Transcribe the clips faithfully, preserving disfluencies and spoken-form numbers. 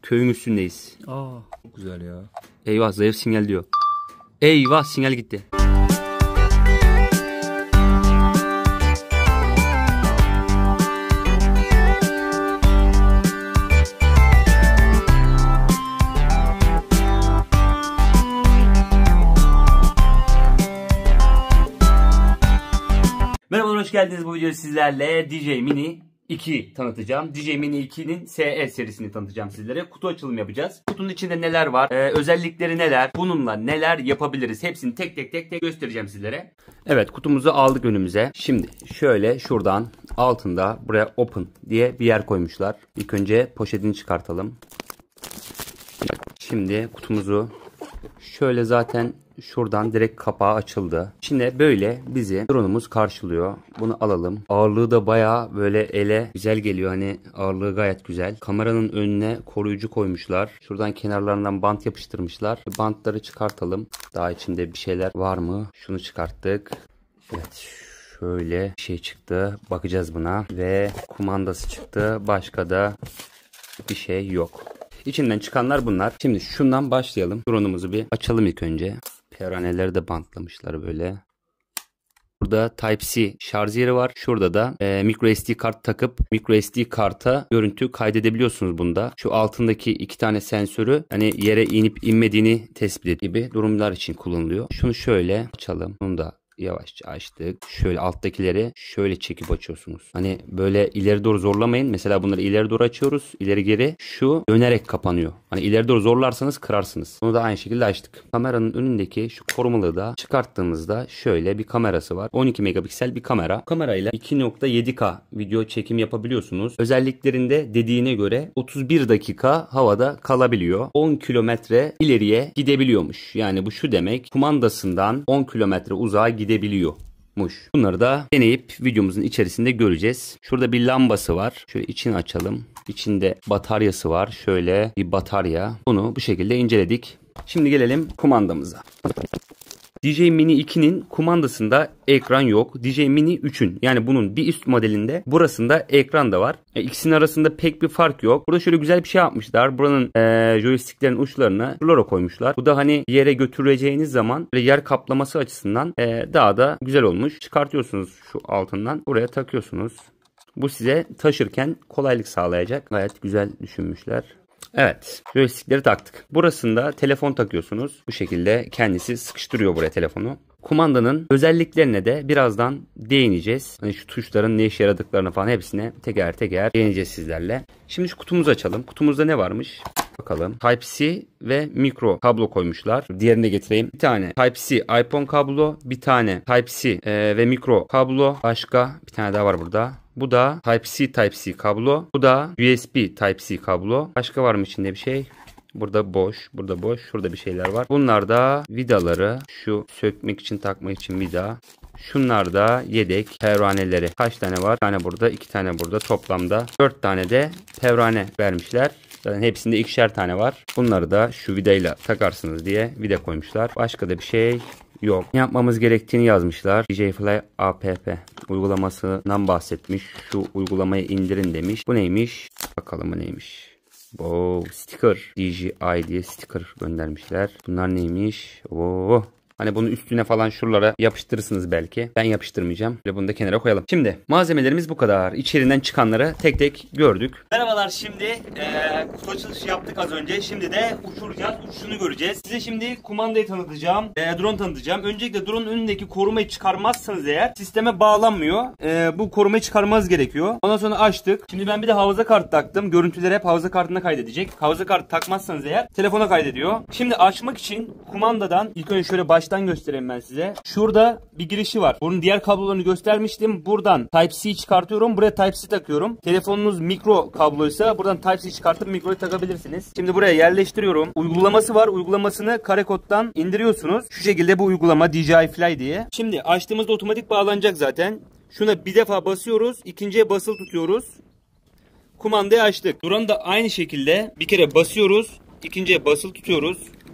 köyün üstündeyiz. Aa, çok güzel ya. Eyvah, zayıf sinyal diyor. Eyvah, sinyal gitti. Merhaba, hoş geldiniz. Bu videoda sizlerle D J Mini iki tanıtacağım. D J Mini iki'nin S E serisini tanıtacağım sizlere. Kutu açılımı yapacağız. Kutunun içinde neler var, ee, özellikleri neler, bununla neler yapabiliriz, hepsini tek tek tek tek göstereceğim sizlere. Evet, kutumuzu aldık önümüze. Şimdi şöyle şuradan altında buraya open diye bir yer koymuşlar. İlk önce poşetini çıkartalım. Şimdi kutumuzu şöyle zaten şuradan direkt kapağı açıldı. İçinde böyle bizi drone'umuz karşılıyor. Bunu alalım. Ağırlığı da bayağı böyle ele güzel geliyor. Hani ağırlığı gayet güzel. Kameranın önüne koruyucu koymuşlar. Şuradan kenarlarından bant yapıştırmışlar. Bantları çıkartalım. Daha içinde bir şeyler var mı? Şunu çıkarttık. Evet. Şöyle bir şey çıktı. Bakacağız buna. Ve kumandası çıktı. Başka da bir şey yok. İçinden çıkanlar bunlar. Şimdi şundan başlayalım. Drone'umuzu bir açalım ilk önce. Pervaneleri de bantlamışlar böyle. Burada Type-C şarj yeri var. Şurada da e, micro S D kart takıp micro S D karta görüntü kaydedebiliyorsunuz bunda. Şu altındaki iki tane sensörü hani yere inip inmediğini tespit et gibi durumlar için kullanılıyor. Şunu şöyle açalım. Bunu da yavaşça açtık. Şöyle alttakileri şöyle çekip açıyorsunuz. Hani böyle ileri doğru zorlamayın. Mesela bunları ileri doğru açıyoruz. İleri geri şu dönerek kapanıyor. Hani ileri doğru zorlarsanız kırarsınız. Bunu da aynı şekilde açtık. Kameranın önündeki şu korumalığı da çıkarttığımızda şöyle bir kamerası var. on iki megapiksel bir kamera. Kamerayla iki nokta yedi K video çekim yapabiliyorsunuz. Özelliklerinde dediğine göre otuz bir dakika havada kalabiliyor. on kilometre ileriye gidebiliyormuş. Yani bu şu demek. Kumandasından on kilometre uzağa gidebiliyormuş. Bunları da deneyip videomuzun içerisinde göreceğiz. Şurada bir lambası var. Şöyle içini açalım. İçinde bataryası var. Şöyle bir batarya. Bunu bu şekilde inceledik. Şimdi gelelim kumandamıza. D J Mini iki'nin kumandasında ekran yok. D J Mini üçün yani bunun bir üst modelinde burasında ekran da var. E, ikisinin arasında pek bir fark yok. Burada şöyle güzel bir şey yapmışlar. Buranın e, joysticklerin uçlarına flora koymuşlar. Bu da hani yere götüreceğiniz zaman yer kaplaması açısından e, daha da güzel olmuş. Çıkartıyorsunuz şu altından. Buraya takıyorsunuz. Bu size taşırken kolaylık sağlayacak. Gayet güzel düşünmüşler. Evet, joystickleri taktık. Burasında telefon takıyorsunuz. Bu şekilde kendisi sıkıştırıyor buraya telefonu. Kumandanın özelliklerine de birazdan değineceğiz. Hani şu tuşların ne işe yaradıklarını falan hepsine teker teker değineceğiz sizlerle. Şimdi şu kutumuzu açalım. Kutumuzda ne varmış? Bakalım. Type-C ve mikro kablo koymuşlar. Diğerini getireyim. Bir tane Type-C iPhone kablo, bir tane Type-C e, ve mikro kablo. Başka bir tane daha var burada. Bu da Type-C Type-C kablo. Bu da U S B Type-C kablo. Başka var mı içinde bir şey? Burada boş. Burada boş. Şurada bir şeyler var. Bunlar da vidaları. Şu sökmek için takmak için vida. Şunlar da yedek pervaneleri. Kaç tane var? Bir tane burada, iki tane burada. Toplamda dört tane de pervane vermişler. Zaten hepsinde ikişer tane var. Bunları da şu vidayla takarsınız diye vida koymuşlar. Başka da bir şey yok. Ne yapmamız gerektiğini yazmışlar. D J Fly app uygulamasından bahsetmiş. Şu uygulamayı indirin demiş. Bu neymiş? Bakalım bu neymiş? Wow, sticker. D J I diye sticker göndermişler. Bunlar neymiş? Oo. Hani bunu üstüne falan şuralara yapıştırırsınız belki. Ben yapıştırmayacağım. Ve bunu da kenara koyalım. Şimdi malzemelerimiz bu kadar. İçeriğinden çıkanları tek tek gördük. Merhabalar, şimdi ee, kutu açılışı yaptık az önce. Şimdi de uçuracağız. Uçuşunu göreceğiz. Size şimdi kumandayı tanıtacağım. E, drone tanıtacağım. Öncelikle drone'un önündeki korumayı çıkarmazsanız eğer sisteme bağlanmıyor. E, bu korumayı çıkarmanız gerekiyor. Ondan sonra açtık. Şimdi ben bir de hafıza kartı taktım. Görüntüleri hep hafıza kartına kaydedecek. Hafıza kartı takmazsanız eğer telefona kaydediyor. Şimdi açmak için kumandadan ilk önce şöyle baş Baştan göstereyim ben size. Şurada bir girişi var. Bunun diğer kablolarını göstermiştim. Buradan Type-C çıkartıyorum. Buraya Type-C takıyorum. Telefonunuz mikro kabloysa buradan Type-C çıkartıp mikroyu takabilirsiniz. Şimdi buraya yerleştiriyorum. Uygulaması var. Uygulamasını Karekod'dan indiriyorsunuz. Şu şekilde bu uygulama D J I Fly diye. Şimdi açtığımızda otomatik bağlanacak zaten. Şuna bir defa basıyoruz. İkinciye basılı tutuyoruz. Kumandayı açtık. Duranı da aynı şekilde bir kere basıyoruz. İkinciye basılı tutuyoruz.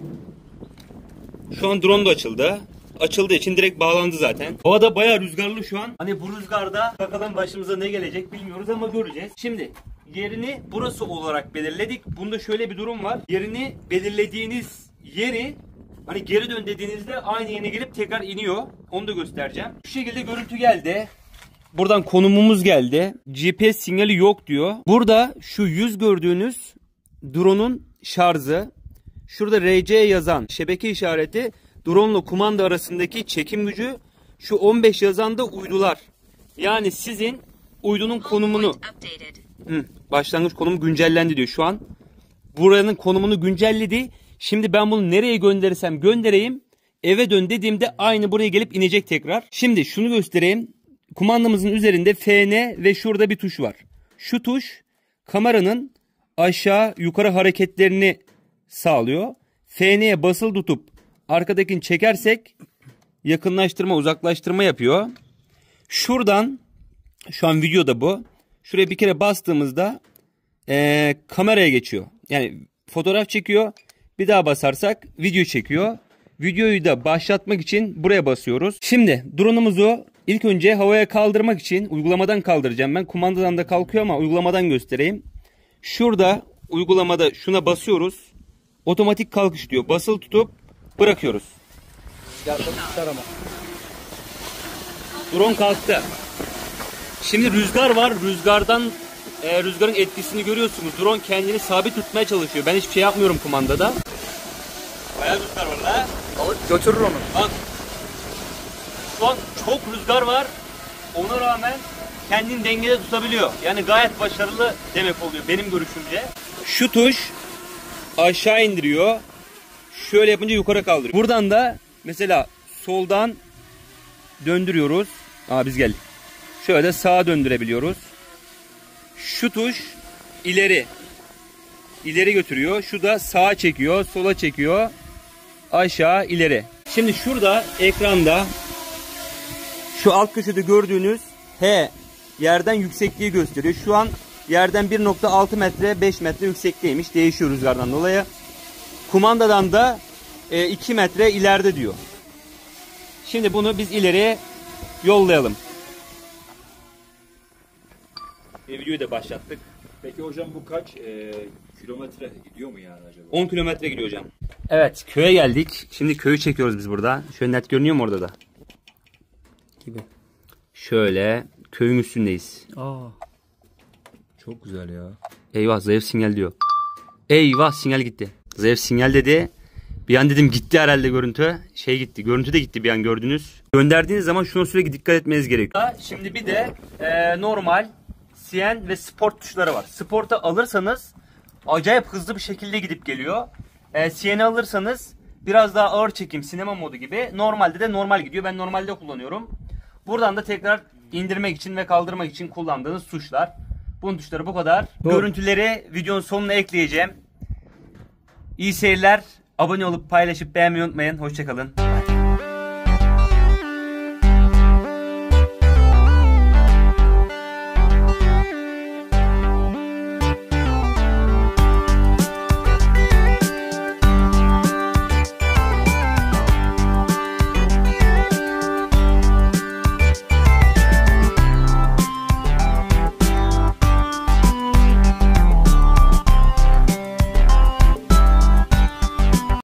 Şu an drone da açıldı. Açıldığı için direkt bağlandı zaten. Hava da bayağı rüzgarlı şu an. Hani bu rüzgarda bakalım başımıza ne gelecek bilmiyoruz ama göreceğiz. Şimdi yerini burası olarak belirledik. Bunda şöyle bir durum var. Yerini belirlediğiniz yeri hani geri dön dediğinizde aynı yerine gelip tekrar iniyor. Onu da göstereceğim. Şu şekilde görüntü geldi. Buradan konumumuz geldi. G P S sinyali yok diyor. Burada şu yüz gördüğünüz drone'un şarjı. Şurada R C yazan şebeke işareti. Drone ile kumanda arasındaki çekim gücü. Şu on beş yazan da uydular. Yani sizin uydunun konumunu. Hı, başlangıç konumu güncellendi diyor şu an. Buranın konumunu güncelledi. Şimdi ben bunu nereye gönderirsem göndereyim. Eve dön dediğimde aynı buraya gelip inecek tekrar. Şimdi şunu göstereyim. Kumandamızın üzerinde F N ve şurada bir tuş var. Şu tuş kameranın aşağı yukarı hareketlerini sağlıyor. F N'ye basılı tutup arkadakini çekersek yakınlaştırma, uzaklaştırma yapıyor. Şuradan şu an videoda bu. Şuraya bir kere bastığımızda ee, kameraya geçiyor. Yani fotoğraf çekiyor. Bir daha basarsak video çekiyor. Videoyu da başlatmak için buraya basıyoruz. Şimdi drone'umuzu ilk önce havaya kaldırmak için uygulamadan kaldıracağım. Ben kumandadan da kalkıyor ama uygulamadan göstereyim. Şurada uygulamada şuna basıyoruz. Otomatik kalkış diyor. Basılı tutup bırakıyoruz. Drone kalktı. Şimdi rüzgar var. Rüzgardan e, rüzgarın etkisini görüyorsunuz. Drone kendini sabit tutmaya çalışıyor. Ben hiçbir şey yapmıyorum kumandada. Bayağı rüzgar var la. Götürür onu. Bak. Şu an çok rüzgar var. Ona rağmen kendini dengede tutabiliyor. Yani gayet başarılı demek oluyor benim görüşümce. Şu tuş aşağı indiriyor. Şöyle yapınca yukarı kaldırıyor. Buradan da mesela soldan döndürüyoruz. Aa biz geldik. Şöyle sağa döndürebiliyoruz. Şu tuş ileri. İleri götürüyor. Şu da sağa çekiyor, sola çekiyor. Aşağı, ileri. Şimdi şurada ekranda şu alt köşede gördüğünüz H yerden yüksekliği gösteriyor. Şu an yerden bir nokta altı metre, beş metre yüksekteymiş. Değişiyor rüzgardan dolayı. Kumandadan da iki metre ileride diyor. Şimdi bunu biz ileriye yollayalım. E, videoyu da başlattık. Peki hocam bu kaç e, kilometre gidiyor mu yani acaba? on kilometre gidiyor hocam. Evet köye geldik. Şimdi köyü çekiyoruz biz burada. Şöyle net görünüyor mu orada da? Gibi. Şöyle köyün üstündeyiz. Aa. Çok güzel ya. Eyvah zayıf sinyal diyor. Eyvah sinyal gitti. Zayıf sinyal dedi. Bir an dedim gitti herhalde görüntü. Şey gitti. Görüntü de gitti bir an gördünüz. Gönderdiğiniz zaman şuna sürekli dikkat etmeniz gerekiyor. Şimdi bir de e, normal C N ve sport tuşları var. Sport'a alırsanız acayip hızlı bir şekilde gidip geliyor. E, C N'i alırsanız biraz daha ağır çekim sinema modu gibi. Normalde de normal gidiyor. Ben normalde kullanıyorum. Buradan da tekrar indirmek için ve kaldırmak için kullandığınız tuşlar. Bunun tuşları bu kadar. Doğru. Görüntüleri videonun sonuna ekleyeceğim. İyi seyirler. Abone olup paylaşıp beğenmeyi unutmayın. Hoşçakalın.